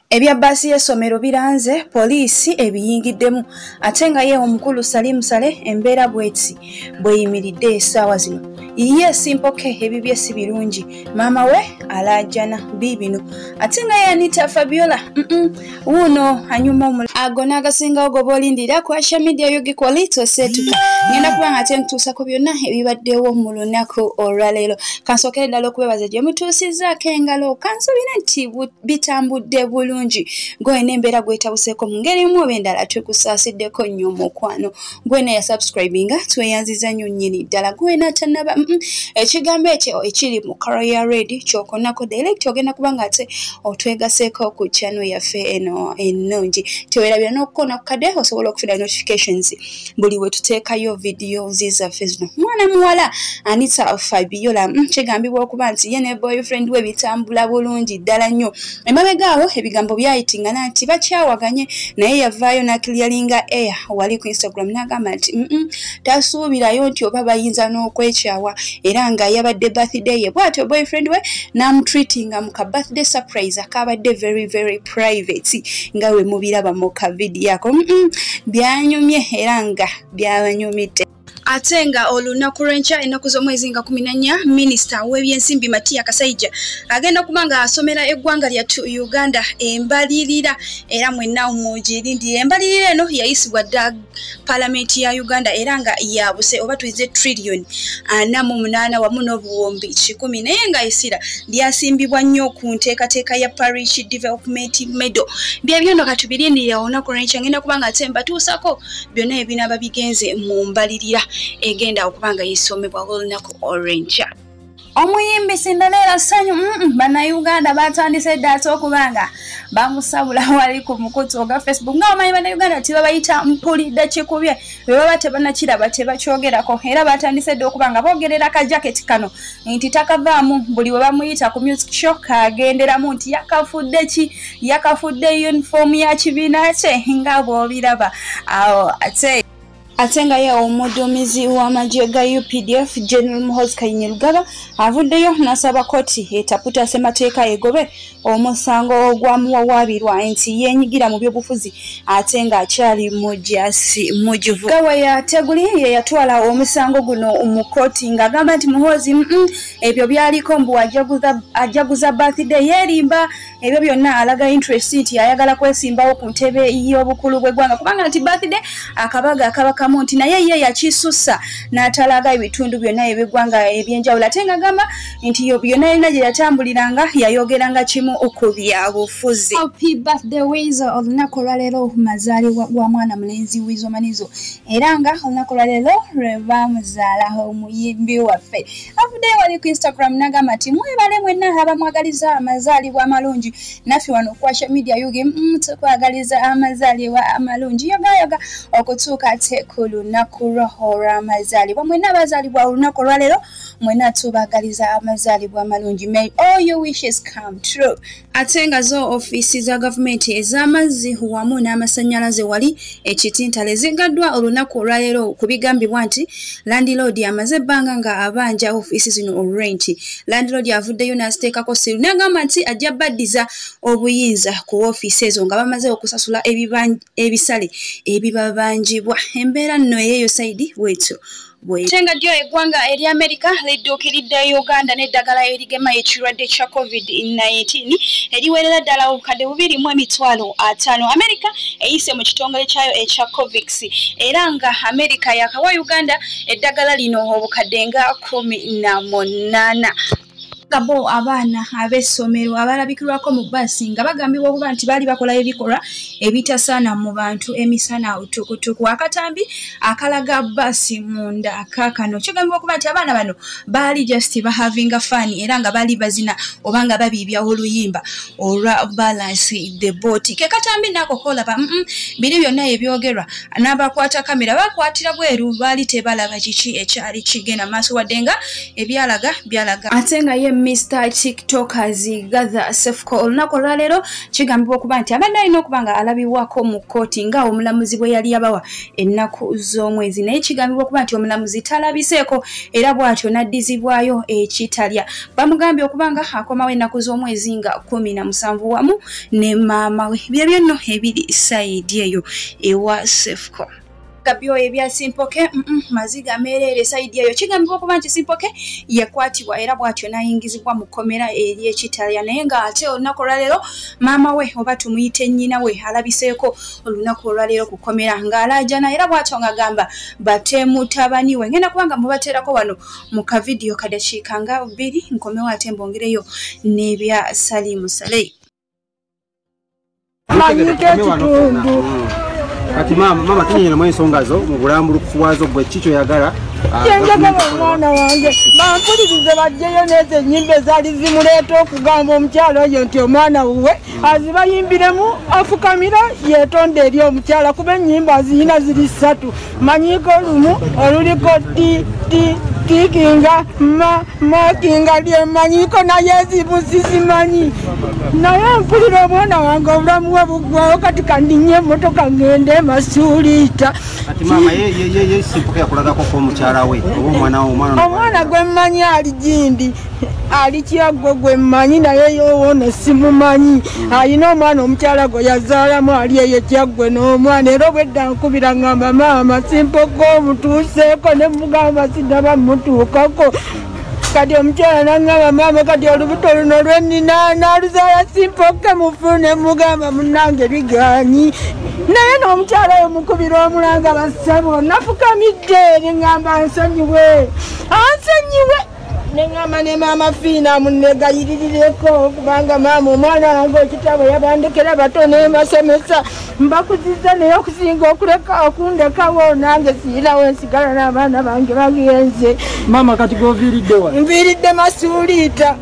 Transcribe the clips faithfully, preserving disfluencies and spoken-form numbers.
Ebya basi y'essomero biranze poliisi ebiyingiddemu ate nga ye omukulu Salim Saleh embeera bweti bweyimiridde essaawa zino. Ye simpoke ebibye si birungi maama we alaajana biibino ate nga ye Anita Fabiola wuno anyuma omula ago n'agasingawo goba olindira ku social media yogikwalito setuka ngenda kuba nga ate ntuusako byonna ebibaddewo mu lunaku olwaleero kansookere ddala okubebaza gye mutuusizzaako engalo kansuubire nti bitambudde bulungi gwena embeera gwetabuseeko mu ngeri mu oba endala tukusaasideko nnyo omukwano gwena ya subscribinga tweyanziza nnyo nnyini ddala gwena tannaba ekigambo ekyo ekiri mu Career Ready kyokonako direct ogenda kubanga ate otwegaseeko ku channel yaffe eno ennungi tewerabira n'okukona ku kadde osobola okufuna notifications buli we tuteekayo videos zaffe zino. Mwana muwala Anita Fabiola kigambibwa okuba nti ye ne boyfriend we bitambula bulungi ddala nnyo emabegaawo ebigambo byayitingana nti bakyawaganye naye yavaayo n'akilyalinga air wali ku Instagram n'agamba nti tasuubirayo nti oba bayinza n'okwekyawa era nga yabadde birthday ye bw'atyo boyfriend we n'amutreatinga mu ka birthday surprise akabadde very very private nga we mubiraba mu ka video yako byanyumye era nga byabanyumidde. Ate nga olunaku lw'enkya ennaku z'omwezi nga kumi na nnya minisita w'ebyensimbi Matiya Kasaija agenda kuba nga asomera eggwanga lyattu Uganda embalirira era mwenna mugirindira. Embalirira eno yayisibwa dda palamenti ya Uganda era nga yabuse oba tuyize trillion ana mu munaana wamu n'obuwumbi kikumi naye nga esira lyasimbibwa nnyo ku nteekateeka ya Parish Development Medal. Byebyo ndo katubirindirira olunaku lw'enkya ngenda kuba nga ate mbatuusako byonna ebinaaba bigenze mu mbalirira egenda okubanga yisomebwa olunaku olw'enkya. Omuyimbi Cinderella Sanyu bannayuganda batandise dda ate okubanga bamusabula wali ku mukutu ogwa Facebook nga bamanyi bannayuganda tebabayita mpulidde kikubye bwe baba tebannakiraba tebakyogerako era batandise dda okubanga boogerera ka jacket kano nti takavaamu buli we bamuyita ku music show kagenderamu nti yakafudde ki yakafudde uniform ya kibiina kye nga bw'obiraba awo ate ate nga ye omuduumizi w'amagye ga U P D F General Muhoozi Kayinirugaba avuddeyo n'asaba kkooti etaputa ssemateeka egobe omusango ogwamuwawaabirwa nti yeenyigira mu by'obufuzi ate ng'akyali mujasi mujuvu. Gawe yateguli ye yatwala omusango guno mu kkooti ng'agamba nti Muhoozi ebyo byaliko mbu ajaguza birthday yeerimba ebyo byonna alaga interest nti ayagala kwesimbawo ku ntebe y'obukulu bw'eggwanga kubanga nti birthday akabaga akabaka nti naye ye yakisussa n'atalaga ebitundu byonna eby'eggwanga ebyenjawulo ate ng'agamba nti yo byonna yalina gye yatambuliranga yayogeranga kimu ku byabufuzi. Happy birthday Wizo olunaku olwaleero mazaalibwa gwa mwana mulenzi Wizo Manizo era nga olunaku olwaleero lwe baamuzaalaho omuyimbi waffe avuddeyo wali ku Instagram n'agamba nti mwebale mwenna abamwagaliza amazaalibwa amalungi naffe wano ku social media yugi tukwagaliza amazaalibwa amalungi yogayoga okutuuka ate ku lunaku olw'amazaalibwa mwenna abazaalibwa olunaku olwaleero mwenna tubagaliza amazaalibwa amalungi. May all your wishes come true. Ate nga zo ofiisi za gavumenti ez'amazzi wamu n'amasannyalaze wali ekitintale ziggaddwa olunaku olwaleero ku bigambibwa nti landlord amaze ebbanga nga abanja ofiisi zino rent. Landlord avuddeyo n'aziteekako siru n'agamba nti ajja baddiza obuyinza ku ofiisi ezo nga bamaze okusasula ebisale ebibabanjibwa. Embeera nno eyeeyo saidi bwetyo tenga dio eggwanga eri America lidduukiridde Uganda n'eddagala erigema ekirwadde kya COVID nineteen eriwerera ddala obukadde bubiri mu emitwalo ataano. America eyise mu kitongole kyayo ekya Covix era nga America yakawa Uganda eddagala lino obukadde nga kumi na munaana. Gabo abaana ab'essomero abalabikirwako mu basi nga bagambibwa okuba nti baali bakola ebikolwa ebitasaana mu bantu emisana utukutuku. Akatambi akalaga basi munda akakano kigambibwa okuba nti abaana bano baali just bahavinga fun era nga baali bazina oba nga babiibya oluyimba olwa balance the boat. Ke katambi nako kolaba biri byonna ebyogerwa n'abakwata kamera bakwatira bweru baali tebalaba kiki ekyali kigenda maaso wadde nga ebyalaga byalaga ate nga ye Mister TikTokers gather Sefco olunaku olwaleero kigambibwa okuba nti abadde alina okuba nga alabibwako mu kkooti nga omulamuzi bwe yali yabawa ennaku z'omwezi naye kigambibwa okuba nti omulamuzi talabiseeko era bw'atyo n'addizibwayo ekitalya bamugambye okuba nga akomawo ennaku z'omwezi nga kumi na musanvu wamu ne maama we byebyo nno ebiri sayidi eyo ewa Sefco. Kabyo ebya Simpoke mm -mm, maziga merere saidi yayo kigambibwa okuba nti Simpoke yakwatibwa era bw'atyo n'ayingizibwa mu kkomera eri ekitalya naye nga ate olunaku olwaleero maama we oba tumuyite nnyina we alabiseeko olunaku olwaleero ku kkomera ng'alaajana era bw'atyo ng'agamba batemutabani we ngenda kubanga mubateerako wano mu kavidiyo kadakiika nga bbiri nkomewo ate mbongereyo n'ebya Salim Saleh. Kati mama mama tinyina mu ensonga zo mu bulambulukufu wazo gwe kicho yagala njagala omwana wange bampulirize bajjeyo n'ezo ennyimba ezaali zimuleeta okugamba omukyala oyo nti omwana wuwe azibayimbiremu afukamira yeetonda eri omukyala kuba ennyimba ziyina ziri ssatu manyiiko lumu oluliko ti ti tikinga ma makinga lyemanyiiko naye ezibusi simanyi naye mpulira omwana wange obulamu bwe buggwawo kati kandinye emmotoka ngende masuuliita. Kati mama ye ye ye Simpoke yakulagako ko omukyala we oba omwana wo omwana omwana gwe mmanyi ali Gindi ali Kyaggwe gwe mmanyi naye yowono simumanyi alina omwana omukyala gwe yazaalamu ali eyo Kyaggwe n'omwana era obwedda nkubira ngamba maama Simpoke omutuuseeko ne mugamba siddaba mutuukako kati omukyala n'angamba maama kati olubuto luno lwennina n'aluzaala Simpoke mufune mugamba munnange bigaanyi naye n'omukyala oyo mukubira omulanga bassebo nafukamidde neŋŋamba nsonyiwe ansonyiwe neŋŋamba ne maama Fiina munnegayirireko kubanga maama omwana wange ekitabo yabandekera bato n'emasomesa mbakuziza naye okusinga okuleka okundekawo nange siirawo ensigala n'abaana bange bagenze. Mama kati goviiridde wa? Nviiridde masuuliita.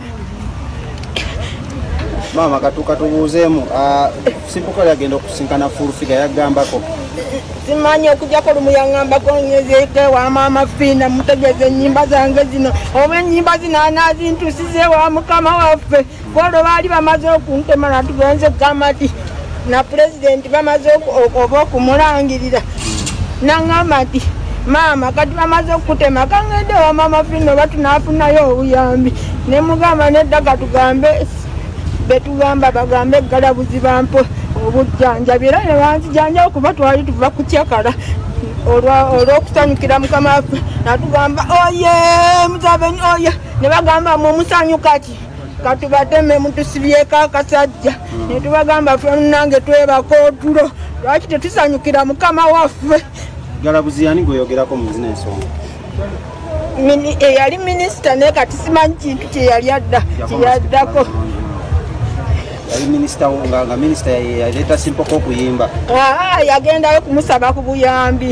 Mama katuka tubuuzeemu Simpoke yagenda okusinkana full figure yagambako simanyi okujjako lumu yaŋŋambako ngezeeko ewa maama Fiina mutegeeze ennyimba zange zino oba ennyimba zino anaazintusiza ewa mukama waffe kwolwo baali bamaze okuntema natugenze kamati na pulezidenti bamaze oba okumulangirira naŋŋamba nti maama kati bamaze okutema kaŋŋende ewa maama Fiina oba tunaafunayo obuyambi ne mugamba nedda katugambe betugamba bagambe galabuzi bampe obujjanjabi era ne banzijanja okuba twali tuva ku kyakala olw'okusanyukira mukama waffe natugamba oye muzabeni oye ne bagamba mu omusanyu kati katubateme mutusibyeko akasajja ne tubagamba ffe nange twebako otulo lwaki tetusanyukira mukama waffe. Galabuzi yani gweyogerako mu zina ensonga eyali minisita naye kati simanyi kintu kye yali adda kyeyaddako yali minisita nga nga minisita yaleeta Simpoke okuyimba yagendayo kumusaba ku buyambi.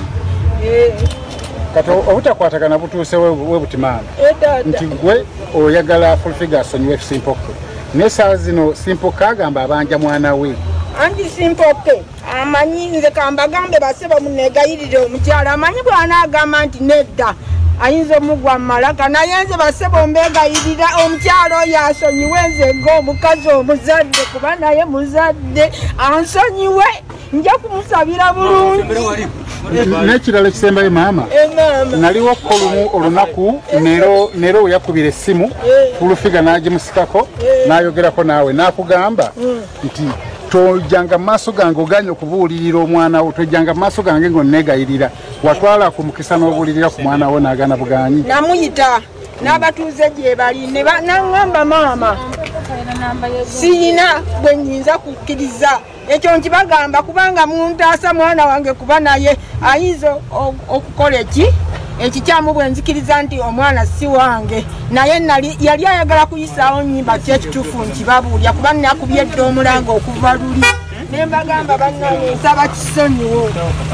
Kati obutakwatagana butuuse we butimana nti gwe oyagala full figure asonyiwe Simpoke naye saa zino Simpoke agamba abanja mwana we anti Simpoke amanyi nze kambagambe baseba munegayirire omukyala amanyi bw'anaagamba nti nedda ayinza omugwa malaka naye nze baseba ombegayirira omukyala oyo asonyiwe nze ng'omukazi omuzadde kuba naye muzadde ansonyiwe nja kumusabira bulungi. N'ekirala ekisembayo maama naliwo ko lumu olunaku neero we yakubira essimu fulufiga n'agimusikako n'ayogerako naawe n'akugamba nti tojjanga mu maaso gange oganye okubuulirira omwana wo tojjanga mu maaso gange ng'onnegayirira watwala ku mukisa n'obuulirira ku mwana wo n'agaana bugaanyi. Namuyita n'abatuuze gye bali ne naŋŋamba maama siyina bwe nnyinza kukkiriza ekyo nkibagamba kubanga muntaasa mwana wange kuba naye ayinza okukola eki ekikyamu bwe nzikiriza nti omwana si wange naye yali ayagala kuyisaawo nnyimba ki ekituufu nkibabuulya kuba nakubye dda omulanga okuva luli ne mbagamba bannange nsaba kisonyiwo.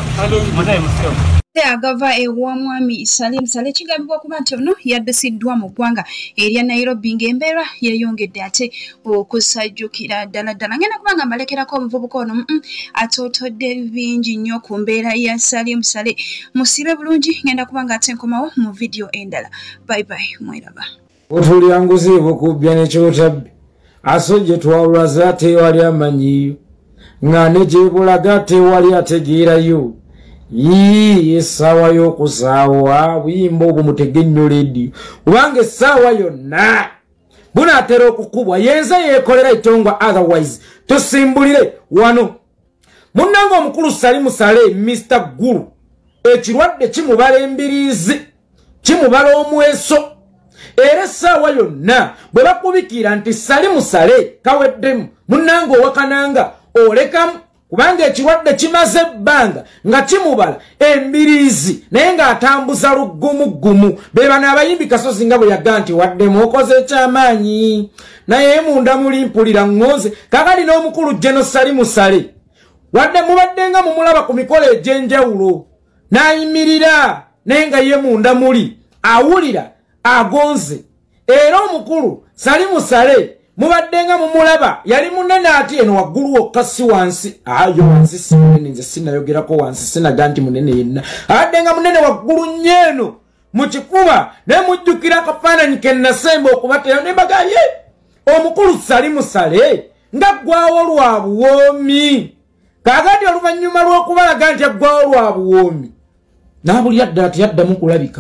Agava ewa mwami Salim Saleh kigambibwa kuba nti ono yaddisiddwa mu ggwanga erya Nairobi ng'embeera yeeyongedde ate okusajjukira ddala ddala ngenda kubanga mbalekerako omuvubuka ono atootodde bingi nnyo ku mbeera ya Salim Saleh musibe bulungi ngenda kubanga ate nkomawo mu vidiyo endala. Bye bye mweraba. otulya nguzi bukubya nekyotabbi asojje twawulaza tewali amanyiyo nga ne gyebulaga tewali ategeerayo yii essaawa y'okusaawa buyimba obwo mutege nnyo lediyo kubanga essaawa yonna bunaatera okukubwa yenza yeekolera itongwa otherwise tusimbulire wano munnanga omukulu Salim Saleh mister Guru ekirwadde kimubala embiriizi kimubala omweso era essaawa yonna bwe bakubikira nti Salim Saleh kaweddemu munnanga owakananga olekamu kubanga ekirwadde kimaze ebbanga nga kimubala embiriizi naye ng'atambuza luggumugumu be bano abayimbi Kasozi nga bwe yaga nti waddemu okoze ekyamaanyi naye munda muli mpulira ŋŋonze kakali n'omukulu Jeno Salim Saleh wadde mubaddenga mumulaba ku mikolo egy'enjawulo n'ayimirira naye nga ye munda muli awulira agonze era omukulu Salim Saleh mubaddenga mumulaba yali munene ati eno waggulu wokka si wansi ayo wansi si munene nze sinayogerako wansi sinaga nti munene yenna abaddenga munene waggulu nyeeno mu kikuba ne mujjukira akafaananyi ke nasemba okubateyo ne mbaga ye omukulu Salim Saleh nga ggwawo lwa buwoomi kaagati oluvannyuma lw'okubalaga nti aggwawo lwa buwoomi n'abuli adda ati yaddamu kulabika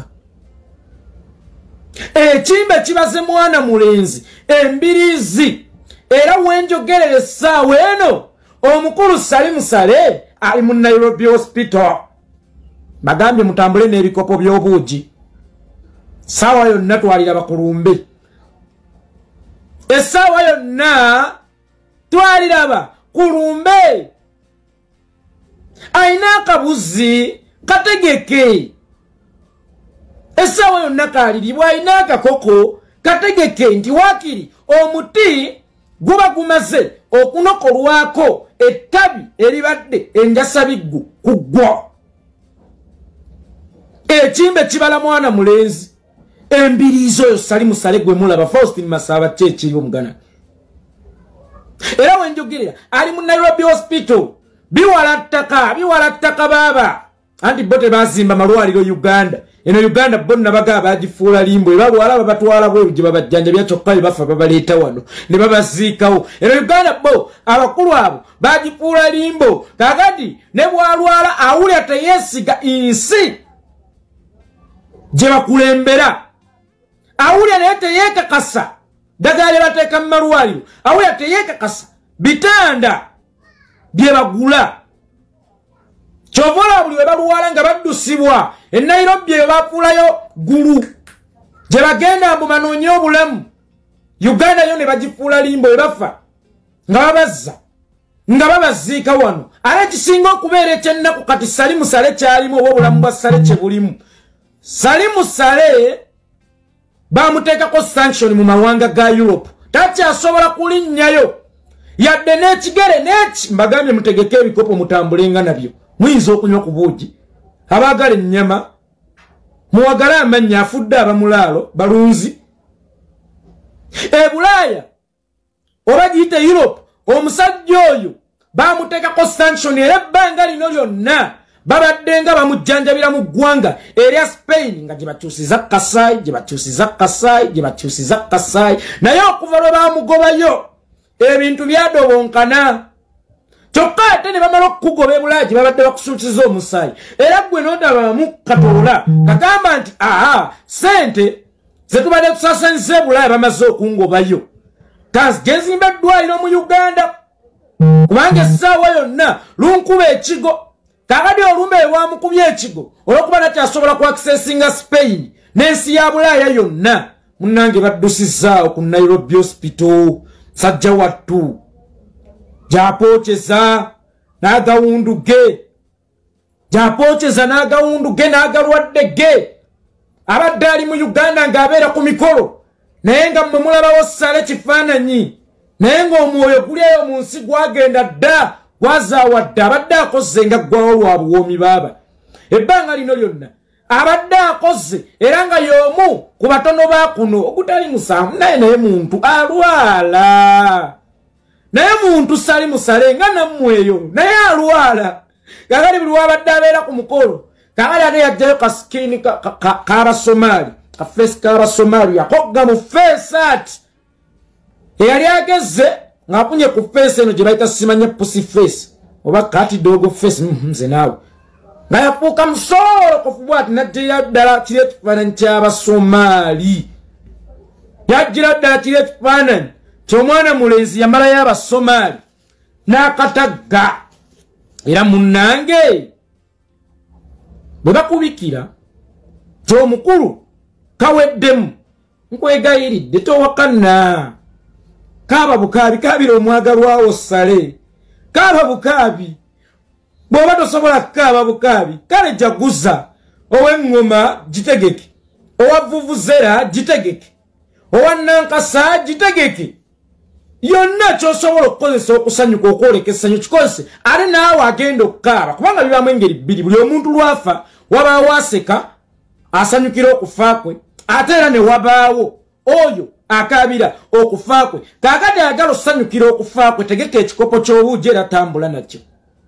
ekimbe kibaze mwana mulenzi embiriizi era wenjogerera essaawa eno omukulu Salim Saleh ali mu Nairobi hospital bagambye mutambule n'ebikopo by'obuugi essaawa yonna twalira bakulumbe essaawa yonna twaliraba kulumbe ayina akabuzi kategeke essaawa yonna kaaliribwa ayina akakoko kategeke nti waakiri omuti guba gumaze okunokolwako ettabi eribadde enjasabiggu kuggwa ekimbe kibala mwana mulenzi embiriizi oyo Salim Saleh gwe mulaba Faustin Masaba kyekiri omugana era wenjogerera ali mu Nairobi hospital biwala ttaka biwala ttaka baaba anti bo tebazimba malwaliro Uganda eno Uganda bonna baga bagifuula limbo era balwala babatwala bwe gye babajjanja byakokka bafa babaleeta wano ne babaziikawo eno Uganda bo abakulu abo bagifuula limbo kakati ne bwalwala awulya teyesiga insi gye bakulembera awulya naye teyeekakasa ddagala lye bateeka mu malwaliro awulya teyeekakasa bitanda bye bagula kyovola buli we balwala nga baddusibwa e Nairobi eyo bafuulayo gulu gye bagenda mbu banoonye obulamu Uganda yo ne bagifuula limbo we bafa nga babazza nga babaziika wano ate kisinga okubeera ekyennaku kati Salim Saleh kyalimu oba obulamu bwa Saleh kye bulimu Salim Saleh bamuteekako sanction mu mawanga ga Europe takyasobola kulinnyayo yadde n'ekigere n'eki mbagambye mutegeke ebikopo mutambulenga nabyo muyinza okunywa ku buugi abaagala ennyama muwagala amannya afudde abamulaalo balunzi e Bulaaya oba giyite Europe omusajja oyo bamuteekako sanction era ebbanga lino lyonna babadde nga bamujjanjabira mu ggwanga erya Spain nga gye bakyusiza Kasaayi gye bakyusiza Kasaayi gye bakyusiza Kasaayi naye okuva lwe bamugobayo ebintu byadobonkana kyokka ate ne bamala okukugoba e Bulaaya gye babadde bakusuukiza omusaayi era ggwe n'odabamu katoola kagamba nti aha sente ze tubadde tusaasanyiza e Bulaaya bamaze okungobayo genzimba eddwaliro mu Uganda kubanga essaawa yonna lunkuba ekigo kakati olumbe ewamukubya ekigo olwokuba nakyasobola ku accessinga Spain n'ensi ya Bulaaya yonna munnange baddusizaawo ku Nairobi hospital sajja wattu gyapookyeza n'agawundu ge gyapookyeza n'agawundu ge n'agalwadde ge abadde ali mu Uganda ng'abeera ku mikolo naye nga mmwe mulabawo Saleh kifaananyi naye ng'omwoyo gulieyo mu nsi gwagenda dda gwazaawa dda abadde akoze nga ggwawo lwa buwoomi baaba ebbanga lino lyonna abadde akoze era nga y'omu ku batono ba kuno ogutali musanvu naye naye muntu alwala naye muntu Salim Saleh nga nammweyo naye alwala kakati buli wabadde abeera ku mukolo kakati ate yajjayo kasikini k'Abasomaali a face kaba Somalia kogga mu face ati eyali ageze ngapunye ku face eno gye bayita simanya pussy face oba kati dogo face nze naawe nga yafuuka musolo kufubwa ati najjira ddala kiri ekifaananyi ky'Abasomali yajjira ddala kiri ekifaananyi ky'omwana mulenzi yamalayo Abasomali n'akatagga era munnange bwe bakubikira ky'omukulu kaweddemu nkwegayiridde towakana kaaba bukaabi kaabira omwagalwawo Sale kaaba bukaabi bw'oba tosobola kaaba bukaabi kale jaguza ow'eŋŋoma gitegeke owa vuvuzera gitegeke owa nankasa gitegeke yonna ky'osobola okukozesa okusanyuka okwoleka essanyu kikozese ate naawe agenda okukaaba kubanga bibamu engeri bbiri buli omuntu lwafa wabaawo aseka asanyukira okufa kwe ate era ne wabaawo oyo akaabira okufa kwe kaakati ayagala osanyukira okufa kwe tegeka ekikopo ky'obuugi era tambula nakyo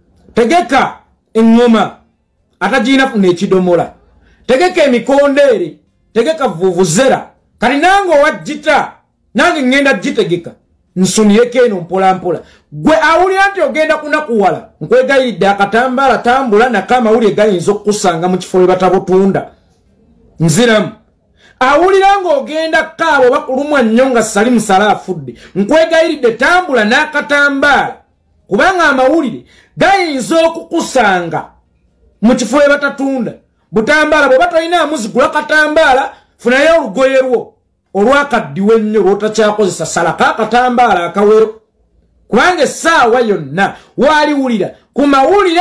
tegeka eŋŋoma atagiina funa ekidomola tegeka emikondeere tegeka vuvuzera kati nange owagita nange ŋŋenda gitegeka nsuniyeko eno mpola mpola gwe awulira nti ogenda kunakuwala nkwegayiridde akatambaala tambula nako amawulire gayinza okukusanga mu kifo we batabutunda nziramu awulira ng'ogenda kaabo bakulumwa nnyo nga Salim Saleh afudde nkwegayiridde tambula n'akatambaala kubanga amawulire gayinza okukusanga mu kifo we batatunda butambaala bw'oba tolina amuzigula katambaala funayo olugoye lwo olwakaddiwa ennyo lw'otakyakozesa salako akatambaala akawero kubanga essaawa yonna waaliwulira ku mawulire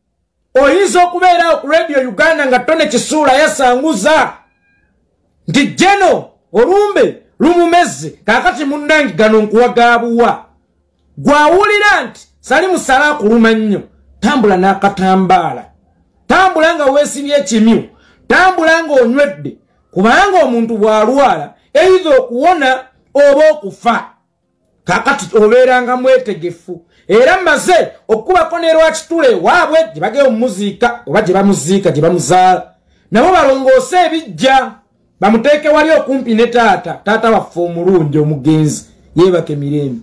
oyinza okubeerawo ku Radio Uganda nga tone kisuula yasanguza nti jeno olumbe lumumeze kaakati munnange gano nkuwagaabuwa gwawulira nti Salim Saleh akuluma nnyo tambula n'akatambaala tambula nga weesibye ekimyu tambula nga onywedde kubanga omuntu bw'alwala eitha okuwona oba okufa kaakati obeeranga mwetegefu era mmaze okukubako ne lwakitule waabwe gye bagenda omumuziika oba gye bamuziika gye bamuzaala nabo balongoose ebijja bamuteeke wali okumpi ne taata taata waffe omulungi omugenzi yeebake mirembe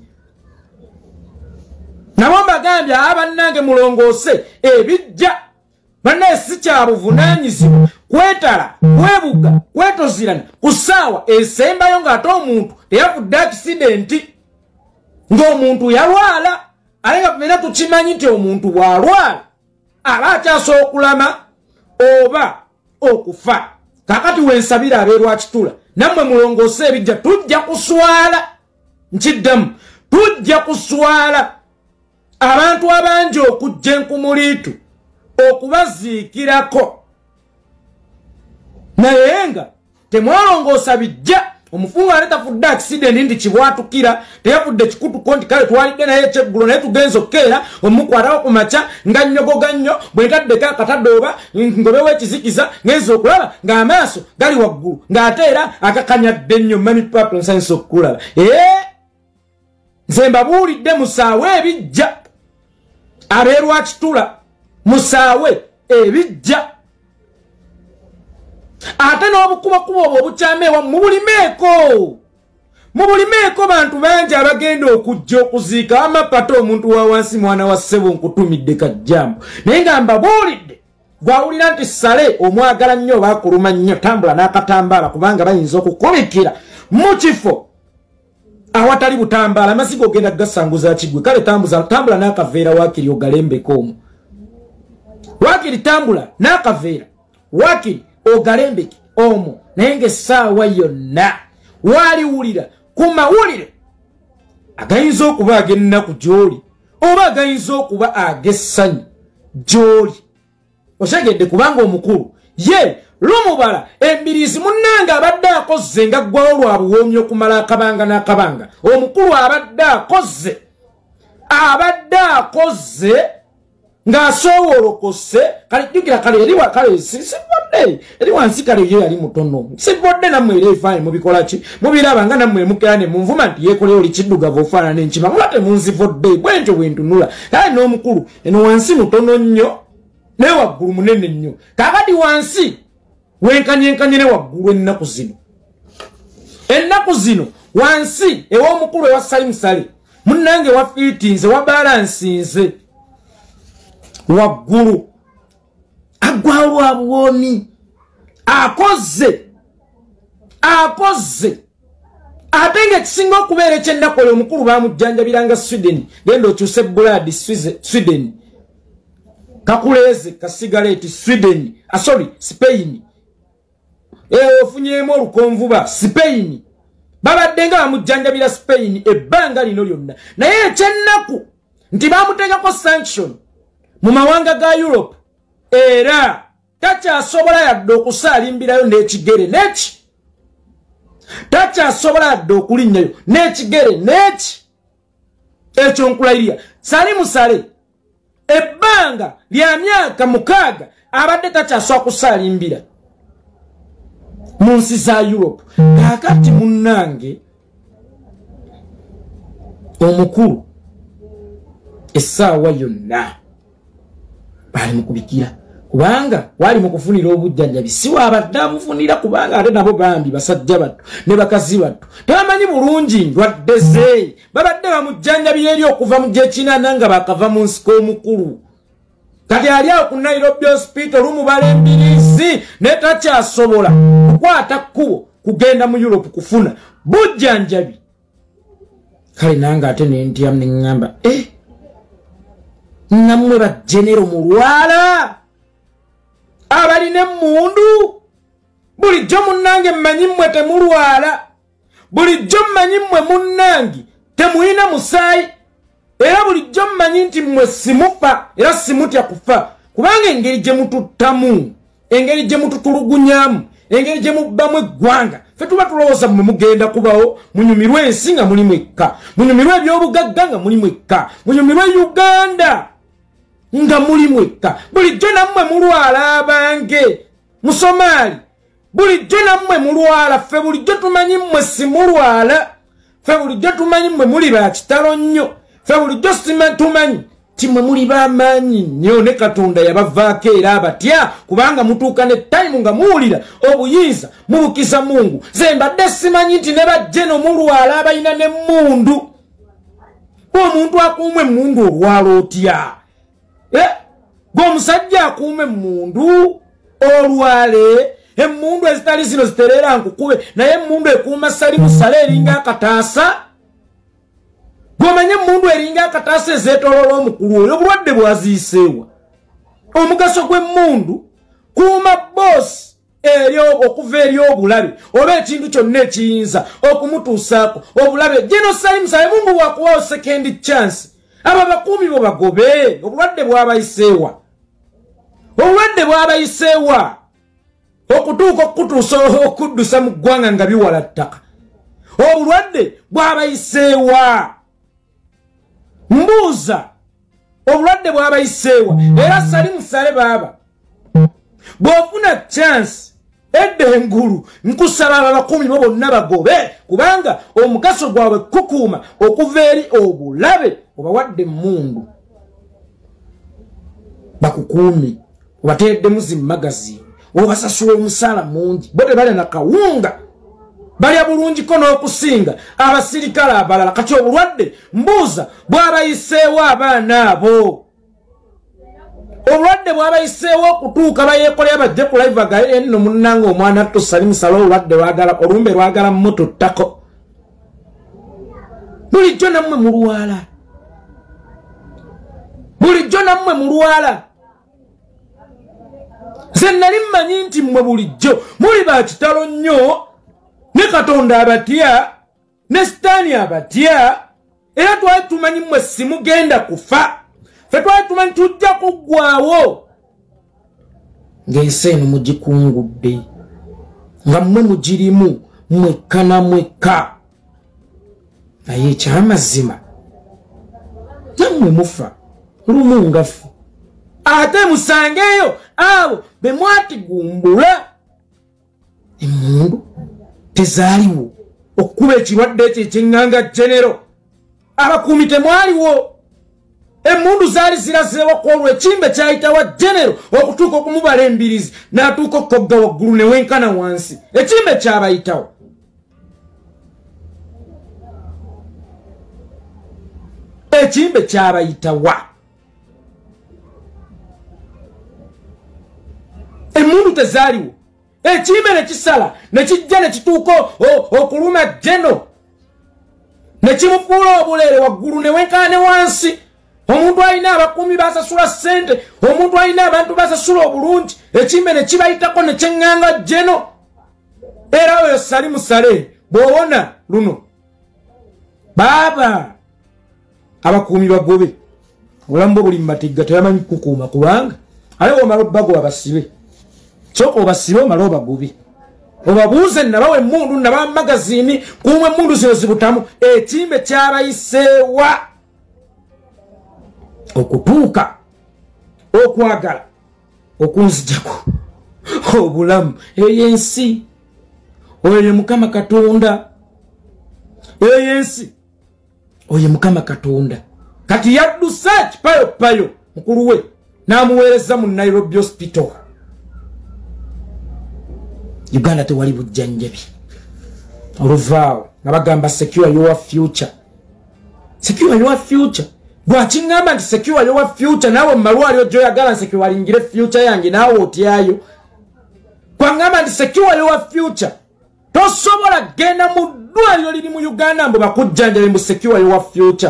nabo mbagambye abannange mulongoose ebijja bannaye si kya buvunaanyizibwa kwetala kwebuga kwetozirana ku ssaawa esembayo ng'ate omuntu teyafudde akisidenti ng'omuntu yalwala ate nga tumena tukimanyi nti omuntu bw'alwala aba akyasobola okulama oba okufa kaakati wensabira abeerwakitula nammwe mulongoose ebijja tujja kuswala nkiddamu tujja kuswala abantu abangi okujja enkumuliitu okubaziikirako naye nga temwalongoosa bijja omufungo ate tafudde akisidenti nti kibwatukira teyafudde kikutuko nti kale twalidde naye ekyeggulo naye tugenza okkeera omukwatawo ku makya nga nnyogoga nnyo bwe ntaddeko akatadooba ngobewo ekizikiza ngenza okulaba ng'amaaso gali waggulu ng'ate era akakanyadde nnyo mami papa nsanyusa okukulaba ee nze mbabuulidde musaawe ebijja abeerwakitula musaawe ebijja ate n'obukubakuba obwo obukyameewa mubulimeeko mubulimeeko bantu bangi abagenda okujja okuziika amapato omuntu wa wansi mwana wa ssebo nkutumidde kajjambo naye nga mbabuulidde gwawulira nti Saleh omwagala nnyo baakuluma nnyo tambula n'akatambaala kubanga bayinza okukubikira mu kifo awatali butambaala amasiga ogenda gasanguza kigwe kale tambuza tambula n'akaveera waakiri ogalembeko omwo waakiri tambula n'akaveera waakiri ogalembeki omwo naye ng'essaawa yonna waaliwulira ku mawulire agayinza okuba ag'ennaku gy'oli oba agayinza okuba ag'essanyu gy'oli otegedde kubanga omukulu ye lumubala embiriizi munnange abadde akozze nga ggwawo lwa buwoomyi okumala akabanga n'akabanga omukulu abadde akozze abadde akozze ng'asoowolokose kale jjukira kale eri kale sibodde eri wansi kale ye yali mutono sibodde nammwe era ebifaananyi mubikola ki mubiraba nga nammwe mukera ne munvuma nti yeekoleyo oli kiddugavu ofaanana enkima muba temunzivodde bwentyo bwentunula kale n'omukulu eno wansi mutono nnyo naye waggulu munene nnyo kakati wansi wenkanyenkanye ne waggulu ennaku zino ennaku zino wansi ew'omukulu ewa Salim Saleh munnange wafiitinze wabalansinze waggulu agwalwa buwomi akoze akoze ate ng'ekisinga okubeera ekyennaku olwo omukulu baamujjanjabiranga Sweden genda okyuse buladi Sweden kakuleeze kasigaleti Sweden ah, sorry Spain ewe ofunyemu olukonvuba Spain babadde nga bamujjanjabira Spain ebbanga lino lyonna naye ekyennaku nti baamuteekako sanction mu mawanga ga Europe era takyasobola yadde okusaalimbirayo n'ekigere neki takyasobola yadde okulinnyayo n'ekigere neki ekyo nkulayirira Salim Saleh ebbanga lya myaka mukaaga abadde takyasobola kusaalimbira mu nsi za Europe kakati munnange omukulu essaawa yonna bali mukubikira kubanga wali mukufunira obujjanjabi si wabadde abufunira kubanga ate nabo bambi basajja batto ne bakazi batto tebamanyi bulungi ndwadde ze babadde bamujjanjabira eri okuva mu gyekinaana nga bakava mu nsiko omukulu kati ali awo ku Nairobi hospital lumubala embirizi ne takyasobola kukwata kkubo kugenda mu Europe kufuna bujjanjabi kale nange ate nentya neŋŋamba eh nammwe bajenero mulwala abalina emmundu bulijjo munnange mmanyi mmwe temulwala bulijjo mmanyi mmwe munnange temulina musaayi era bulijjo mmanyi nti mmwe simufa era simutya kufa kubanga engeri gye mututtamu engeri gye mututulugunyamu engeri gye mubbamu eggwanga ffe tuba tulowooza mmwe mugenda kubawo munyumirwe ensi nga mulimu ekka munyumirwe ebyobugagga nga mulimu ekka munyumirwe Uganda nga mulimu ekka bulijjo nammwe mulwala abange mu Somali bulijjo nammwe mulwala ffe bulijjo tumanyi mmwe simulwala ffe bulijjo tumanyi mmwe muli ba kitalo nnyo ffe bulijjo tumanyi ti mmwe muli b'amaanyi nnyo ne Katonda yabavaako era abatya kubanga mutuuka ne tayimu nga muwulira obuyinza mubukiza Mungu ze mbadde simanyi nti ne bajjeno mulwala abalina n'emmundu omuntu akuuma emmundu olwala otya eh g'omusajja akuuma emmundu olwale emmundu ezitali zino ziterera nkukube naye emmundu ekuuma Salim Saleh eringa akataasa gwomanye emmundu eringa akataasa ezeetooloola omukulu oyo obulwadde bwaziiseewa omugaso gw'emmundu kuuma boosi eri okuva eri obulabe oba ekintu kyonna ekiyinza okumutuusaako obulabe gino Salim Saleh Mungu wakuwawo second chance aba bakuumi bo bagobe obulwadde bwabayiseewa obulwadde bwabayiseewa okutuuka okutuusa okuddusa mu ggwanga nga biwala ttaka obulwadde bwabayiseewa mbuuza obulwadde bwabayiseewa era Salim Saleh baaba bw'ofuna chance edda engulu nkusaba abakuumi bo bonna bagobe kubanga omugaso gwabwe kukuuma okuva eri obulabe obawadde emmundu bakukuumi obateeddemu zi magazine obasasula omusaala mungi bo tebali na kawunga balya bulungiko n'okusinga abasirikale abalala kati obulwadde mbuuza bwabayiseewo abaana abo obulwadde bwabayiseewo okutuuka bayeekolera bajje ku live agaye nno munnanga omwana atto Salim Saleh olwadde lwagala olumbe lwagala mmuto ttako bulijjo nammwe mulwala bulijjo nammwe mulwala ze nali mmanyi nti mmwe bulijjo muli ba kitalo nnyo ne Katonda abatya ne sitaani abatya era twali tumanyi mmwe simugenda kufa ffe twali tumanyi tujja kuggwaawo ng'ensi eno mugikungudde nga mmwe mugirimu mwekka na mwekka naye ekyamazima nammwe mufa lumu nga ffe ate musangeeyo abo be mwatigumbula emmundu tezaaliwo okukuba ekirwadde ekyo ekyeŋŋanga genero abakuumi temwaliwo Emundu zaali zirazirewo kwolwo ekimbe kyayitawa genero okutuuka okumubala embirizi n'atuuka okogga waggulu ne wenkana wansi. Ekimbe kyabayitawo. Ekimbe kyabayitawa. Emundu tezaaliwo. Ekimbe ne kisala ne kijja ne kituuka okuluma geno ne kimufuula obulere waggulu ne wenkana ne wansi. Omuntu alina abakuumi basasula ssente, omuntu alina abantu basasula obulungi, ekimbe ne kibayitako ne kyeŋŋanga geno. Era oyo Salim Saleh bw'owona luno baaba abakuumi bagobe obulamu bwo buli mumatigga tebamanyi kukuuma kubanga ale omala obbago abasibe kyoko obasibe omala obagobe obabuuze nabawa emmundu nabawa magazini kuuma emmundu zino zibutamu ekimbe kyabayiseewa okutuuka okwagala okunzijako obulamu eyensi oyo Mukama Katonda eyensi oyo Mukama Katonda kati yaddusa kipayo payo mukulu we n'amuweereza mu Nairobi hospital. Uganda tewali bujjanjabi oluvaawo nga bagamba secure your future. Secure your future. Bw'akingamba nti secure your future naawe mu malwaliro gy'oyagala nsecure walingire future yange naawe otyayo. Kwangamba nti secure your future. Tosobola genda mu ddwaliro liri mu Uganda mbu bakujjanjabe mu secure your future.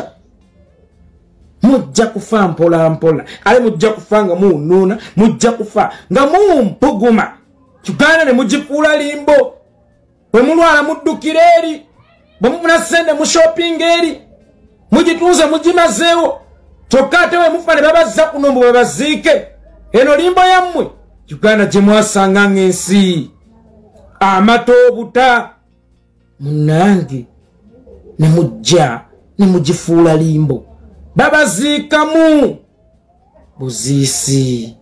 Mujja kufa mpola mpola. Ale mujja kufa nga munuuna, mujja kufa nga mumpuguma. Uganda ne mugifuula limbo. Bwe mulwala muddukira eri. Bwe mufuna ssente mu shopping eri. Mujituuze mugimazeewo. Kyokka ate we mufa ne babazza kuno mbu babaziike. Eno limbo yammwe Uganda gye mwasanga ng'ensi. Amata obuta munange ne mujja ne mugifuula limbo. Babaziikamu buziisi.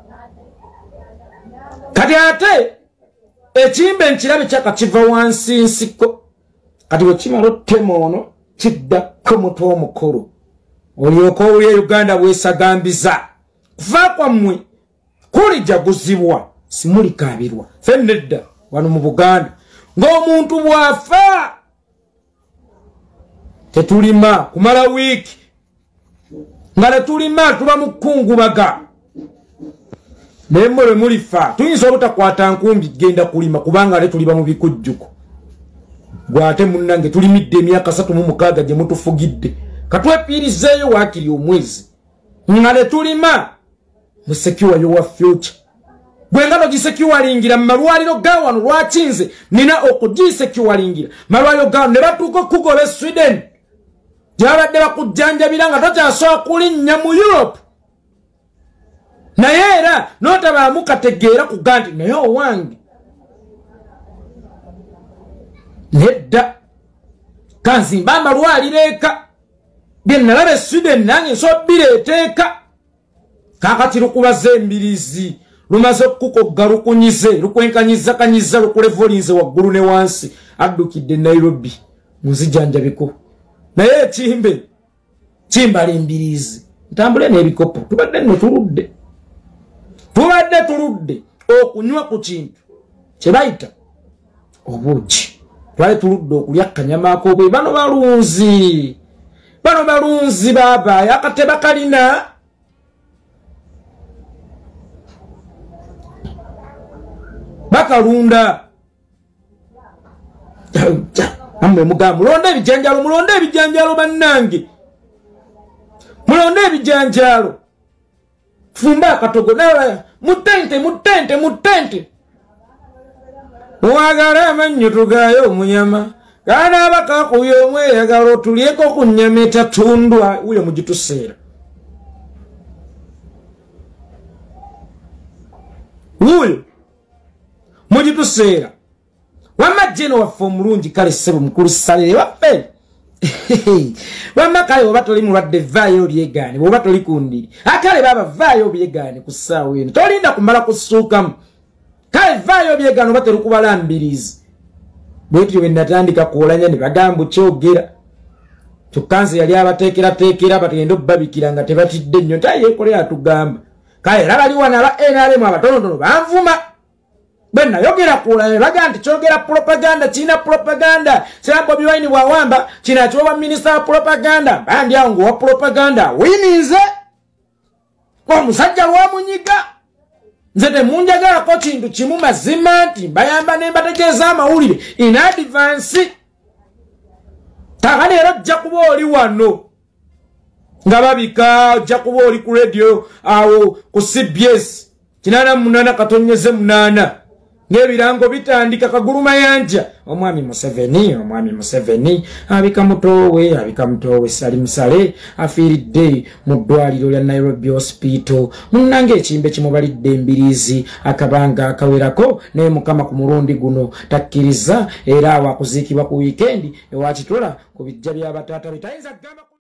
Kati ate ekimbe nkirabe kyakakiva wansi nsiko. Kati bwe kimala ottema ono kiddako mutwe omukulu. Olyoka owulya Uganda bwesagambiza. Kufa kwammwe kulijaguzibwa simulikaabirwa. Ffe nedda wano mu Buganda ng'omuntu bw'afa tetulima kumala wiiki nga ne tulima tuba mu kkungubaga. Naye mmwe lwe mulifa tuyinza obutakwata nkumbi genda kulima kubanga ne tuliba mu bikujjuko. Gwate munnange tulimidde emyaka asatu mu mukaaga gye mutufugidde. Katwepiirizeeyo waakiri omwezi nga ne tulima mu secure your future. Gwe nga nogisecuringira mu malwaliro ga wano lwakinze nina okugisecuringira malwaliro ga ne batuuka okugoba Sweden gyabadde bakujjanjabira nga tokyasobola kulinnya mu Europe. Naye era n'otabaamu kategeera kuga nti naye owange nedda kanzimba amalwaliro eka bye nalaba e Sweden nange nsobola bireeteeka kaakati lukubaza embirizi lumaze okukogga lukunyize lukwenkanyiza kanyiza lukulevolinze waggulu ne wansi addukidde Nairobi munzijanjabiko. Naye ekimbe kimbala embirizi ntambule n'ebikopo tubadde nno tuludde tubadde tuludde okunywa ku kintu kye bayita obuugi. Twali tuludde okulya kanyama ak'obwe. Bano balunzi bano balunzi baabaayo akateba kalina bakalunda. Amwe mugamba mulonde ebijanjalo mulonde ebijanjalo bannange mulonde ebijanjalo fumba akatogo nawe mutente mutente mutente wagala amannyo tugayo omunyama kana abakakuyo omweyagala otulyeko ku nnyama etatundwa uyo mugituseera uyo mugituseera wamma jeno waffe omulungi kale ssebo mukulu Saleh waffe wamma kale oba toli mulwadde vaayo olyegaane oba toli kundiri akale baba vaayo obyegaane ku ssaawa eno tolinda kumala kusuukamu kale vaayo obyegaane oba toli kubala mbirizi bwetyo bwe natandika kuolanya ne bagamba kyogera tukanze yali abateekera teekera batagenda obbabikira nga tebatidde nnyo tayekole atugamba kale era baliwo naba N R M abatonotono banvuma bwe nayogera kula baga nti kyogera propaganda kirina propaganda Sir Bobi Wine bwawamba kina kyoba minister wa propaganda bandi awo nguwa propaganda winize kwa musajja lwamunyiga nze temunjagalako kintu kimu mazima nti bayamba ne mbategeeza amawulire in advance takane era ojja kuba oli wano nga babika ojja kuba oli ku radio awo ku C B S kinana munana katonyeze munana ng'ebirango bitandika kaguluma yanja omwami Museveni omwami Museveni abika mutowe abika mutowe Salim Saleh afiiridde mu ddwaliro lya Nairobi Hospital munnange ekimbe kimubalidde embirizi akabanga akawerako naye mukama ku mulundi guno takkiriza era awakuziikibwa ku weekend ewakitola ku bijja by'abataata bitayinza gamba